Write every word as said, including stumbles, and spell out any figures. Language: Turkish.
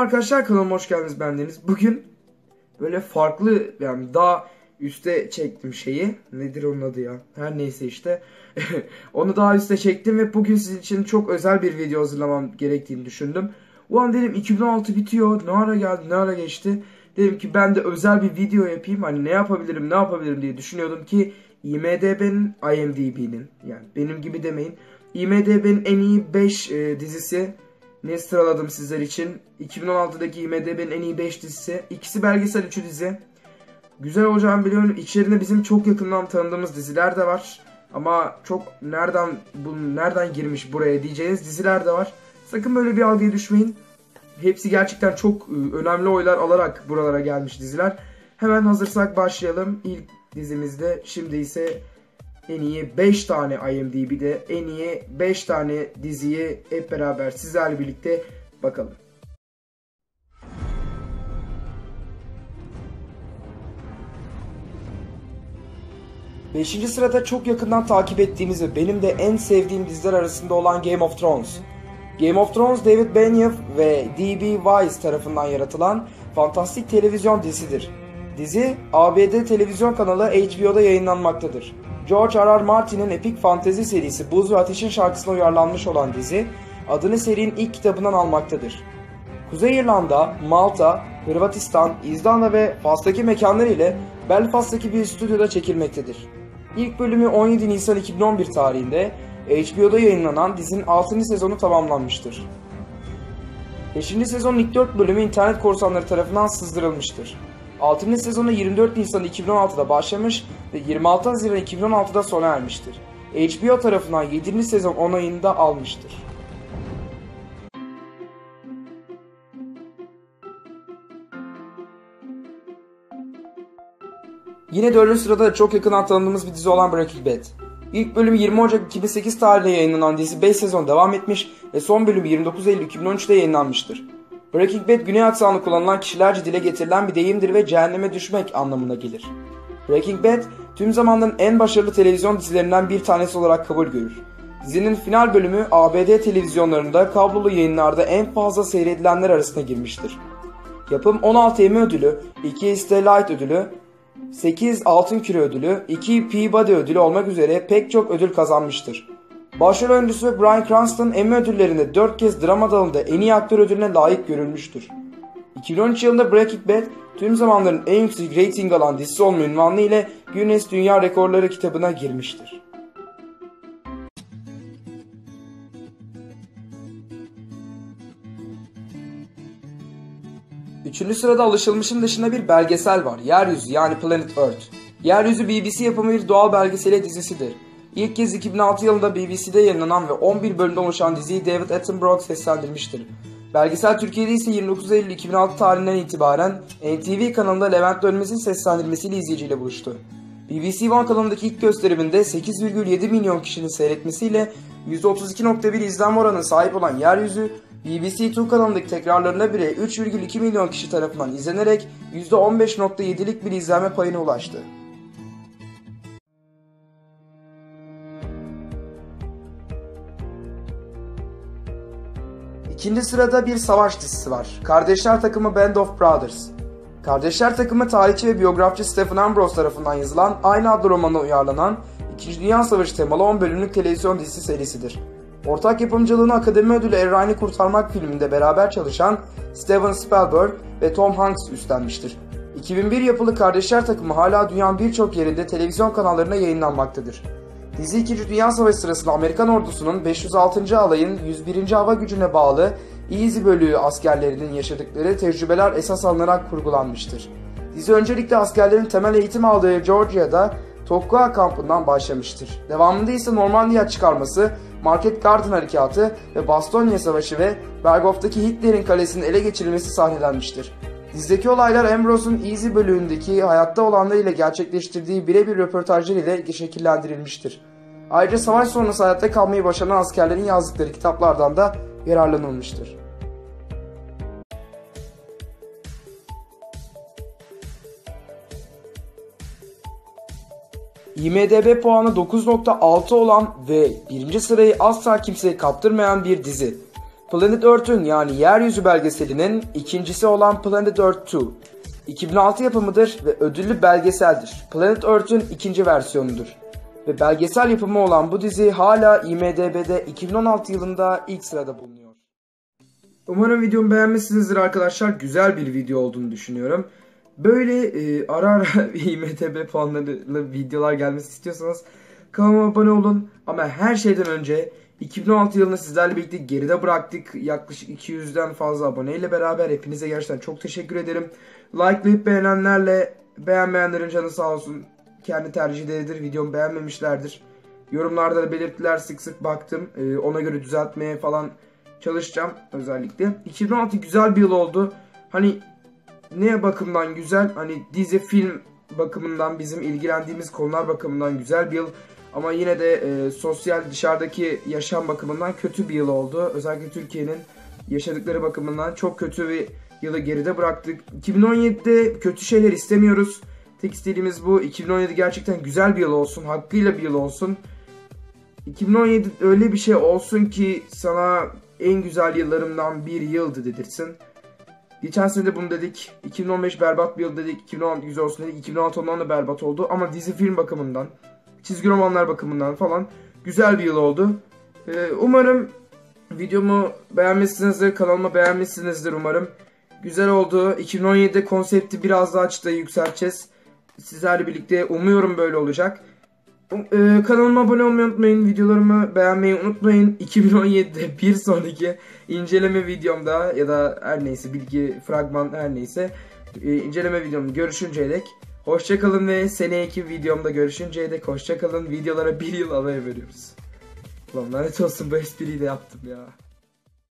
Arkadaşlar, kanalıma hoş geldiniz. Ben Deniz. Bugün böyle farklı, yani daha üste çektim şeyi. Nedir onun adı ya? Her neyse işte. Onu daha üste çektim ve bugün sizin için çok özel bir video hazırlamam gerektiğini düşündüm. Ulan dedim, iki bin on altı bitiyor. Ne ara geldi, ne ara geçti. Dedim ki ben de özel bir video yapayım. Hani ne yapabilirim, ne yapabilirim diye düşünüyordum ki IMDb'nin, IMDb'nin, yani benim gibi demeyin, IMDb'nin en iyi beş e, dizisi ne sıraladım sizler için. iki bin on altıdaki IMDb'nin en iyi beş dizisi. İkisi belgesel, üçü dizi. Güzel olacağını biliyorum. İçerinde bizim çok yakından tanıdığımız diziler de var. Ama çok nereden bu nereden girmiş buraya diyeceğiniz diziler de var. Sakın böyle bir algıya düşmeyin. Hepsi gerçekten çok önemli oylar alarak buralara gelmiş diziler. Hemen hazırsak başlayalım. İlk dizimizde şimdi ise en iyi beş tane IMDb'de en iyi beş tane diziyi hep beraber sizlerle birlikte bakalım. beşinci sırada çok yakından takip ettiğimiz ve benim de en sevdiğim diziler arasında olan Game of Thrones. Game of Thrones, David Benioff ve D B Weiss tarafından yaratılan fantastik televizyon dizisidir. Dizi, A B D televizyon kanalı H B O'da yayınlanmaktadır. George R. R. Martin'in epik fantezi serisi Buz ve Ateş'in şarkısına uyarlanmış olan dizi, adını serinin ilk kitabından almaktadır. Kuzey İrlanda, Malta, Hırvatistan, İzlanda ve Fas'taki mekanlar ile Belfast'taki bir stüdyoda çekilmektedir. İlk bölümü on yedi Nisan iki bin on bir tarihinde H B O'da yayınlanan dizinin altıncı sezonu tamamlanmıştır. beşinci sezonun ilk dört bölümü internet korsanları tarafından sızdırılmıştır. altıncı sezonu yirmi dört Nisan iki bin on altıda başlamış ve yirmi altı Haziran iki bin on altıda sona ermiştir. H B O tarafından yedinci sezon onayını da almıştır. Yine dördüncü sırada da çok yakından tanıdığımız bir dizi olan Breaking Bad. İlk bölümü yirmi Ocak iki bin sekiz tarihinde yayınlanan dizi beş sezon devam etmiş ve son bölümü yirmi dokuz Eylül iki bin on üçte yayınlanmıştır. Breaking Bad, güney aksanı kullanılan kişilerce dile getirilen bir deyimdir ve cehenneme düşmek anlamına gelir. Breaking Bad, tüm zamanların en başarılı televizyon dizilerinden bir tanesi olarak kabul görür. Dizinin final bölümü A B D televizyonlarında kablolu yayınlarda en fazla seyredilenler arasına girmiştir. Yapım on altı Emmy ödülü, iki Starlight ödülü, sekiz Altın Küre ödülü, iki Peabody ödülü olmak üzere pek çok ödül kazanmıştır. Başrol oyuncusu Bryan Cranston Emmy ödüllerinde dört kez drama dalında en iyi aktör ödülüne layık görülmüştür. iki bin on üç yılında Breaking Bad, tüm zamanların en yüksek rating alan dizisi olma ünvanı ile Guinness Dünya Rekorları kitabına girmiştir. Üçüncü sırada alışılmışın dışında bir belgesel var. Yeryüzü, yani Planet Earth. Yeryüzü, B B C yapımı bir doğal belgeseli dizisidir. İlk kez iki bin altı yılında B B C'de yayınlanan ve on bir bölümde oluşan diziyi David Attenborough seslendirmiştir. Belgesel Türkiye'de ise yirmi dokuz Eylül iki bin altı tarihinden itibaren N T V kanalında Levent Dönmez'in seslendirmesiyle izleyiciyle buluştu. B B C One kanalındaki ilk gösteriminde sekiz virgül yedi milyon kişinin seyretmesiyle yüzde otuz iki nokta bir izlenme oranına sahip olan Yeryüzü, B B C iki kanalındaki tekrarlarına bile üç virgül iki milyon kişi tarafından izlenerek yüzde on beş nokta yedilik bir izlenme payına ulaştı. İkinci sırada bir savaş dizisi var. Kardeşler takımı Band of Brothers. Kardeşler takımı, tarihçi ve biyografçı Stephen Ambrose tarafından yazılan, aynı adlı romanına uyarlanan İkinci Dünya Savaşı temalı on bölümlük televizyon dizisi serisidir. Ortak yapımcılığını Akademi Ödülü Errani Kurtarmak filminde beraber çalışan Steven Spielberg ve Tom Hanks üstlenmiştir. iki bin bir yapılı Kardeşler takımı hala dünyanın birçok yerinde televizyon kanallarına yayınlanmaktadır. Dizi İkinci Dünya Savaşı sırasında Amerikan ordusunun beş yüz altıncı alayın yüz birinci Hava Gücü'ne bağlı Easy bölüğü askerlerinin yaşadıkları tecrübeler esas alınarak kurgulanmıştır. Dizi öncelikle askerlerin temel eğitim aldığı Georgia'da Tokua kampından başlamıştır. Devamında ise Normandiya çıkarması, Market Garden Harekatı ve Bastogne Savaşı ve Berghoff'taki Hitler'in kalesinin ele geçirilmesi sahnelenmiştir. Dizideki olaylar Ambrose'un Easy bölüğündeki hayatta olanlar ile gerçekleştirdiği birebir röportajlar ile şekillendirilmiştir. Ayrıca savaş sonrası hayatta kalmayı başaran askerlerin yazdıkları kitaplardan da yararlanılmıştır. IMDb puanı dokuz nokta altı olan ve birinci sırayı asla kimseye kaptırmayan bir dizi. Planet Earth'ün yani Yeryüzü belgeselinin ikincisi olan Planet Earth iki. iki bin altı yapımıdır ve ödüllü belgeseldir. Planet Earth'ün ikinci versiyonudur. Ve belgesel yapımı olan bu dizi hala I M D B'de iki bin on altı yılında ilk sırada bulunuyor. Umarım videomu beğenmişsinizdir arkadaşlar. Güzel bir video olduğunu düşünüyorum. Böyle e, ara ara I M D B puanlarıyla videolar gelmesi istiyorsanız kanalıma abone olun. Ama her şeyden önce iki bin on altı yılını sizlerle birlikte geride bıraktık. Yaklaşık iki yüzden fazla aboneyle beraber hepinize gerçekten çok teşekkür ederim. Like'layıp beğenenlerle beğenmeyenlerin canı sağ olsun. Kendi tercihleridir. Videomu beğenmemişlerdir. Yorumlarda da belirttiler, sık sık baktım. Ee, ona göre düzeltmeye falan çalışacağım özellikle. iki bin on altı güzel bir yıl oldu. Hani ne bakımdan güzel? Hani dizi, film bakımından, bizim ilgilendiğimiz konular bakımından güzel bir yıl. Ama yine de e, sosyal dışarıdaki yaşam bakımından kötü bir yıl oldu. Özellikle Türkiye'nin yaşadıkları bakımından çok kötü bir yılı geride bıraktık. iki bin on yedide kötü şeyler istemiyoruz. Tek istediğimiz bu. iki bin on yedi gerçekten güzel bir yıl olsun. Hakkıyla bir yıl olsun. iki bin on yedi öyle bir şey olsun ki sana en güzel yıllarımdan bir yıldı dedirsin. Geçen sene de bunu dedik. iki bin on beş berbat bir yıl dedik. iki bin on altı güzel olsun dedik. iki bin on altı ondan da berbat oldu. Ama dizi film bakımından, çizgi romanlar bakımından falan güzel bir yıl oldu. Ee, umarım videomu beğenmişsinizdir. Kanalıma beğenmişsinizdir umarım. Güzel oldu. iki bin on yedide konsepti biraz daha çıtayı yükselteceğiz. Sizlerle birlikte umuyorum böyle olacak. Ee, kanalıma abone olmayı unutmayın. Videolarımı beğenmeyi unutmayın. iki bin on yedide bir sonraki inceleme videomda ya da her neyse bilgi fragman her neyse e, inceleme videomu görüşünceye dek hoşçakalın ve seneki videomda görüşünceye dek hoşçakalın. Videolara bir yıl araya veriyoruz. Ulan lanet olsun, bu espriyi de yaptım ya.